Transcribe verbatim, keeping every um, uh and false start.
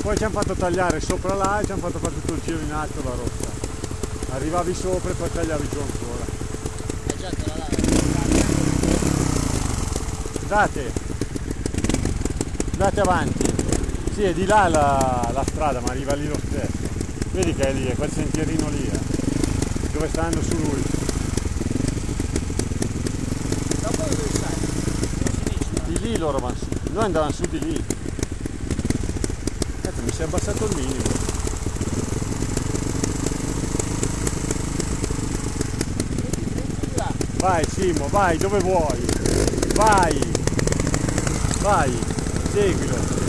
Poi ci hanno fatto tagliare sopra là e ci hanno fatto fare tutto il giro in alto la rossa. Arrivavi sopra e poi tagliavi giù ancora. È già che la là. Andate, andate avanti. Sì, è di là la, la strada, ma arriva lì lo stesso. Vedi che è lì, è quel sentierino lì, eh, dove sta andando su lui. Dopo dove stai? Di lì loro vanno su. Noi andavamo su di lì. Ecco, mi si è abbassato il minimo. Vai Simo, vai dove vuoi. Vai. Vai, seguilo.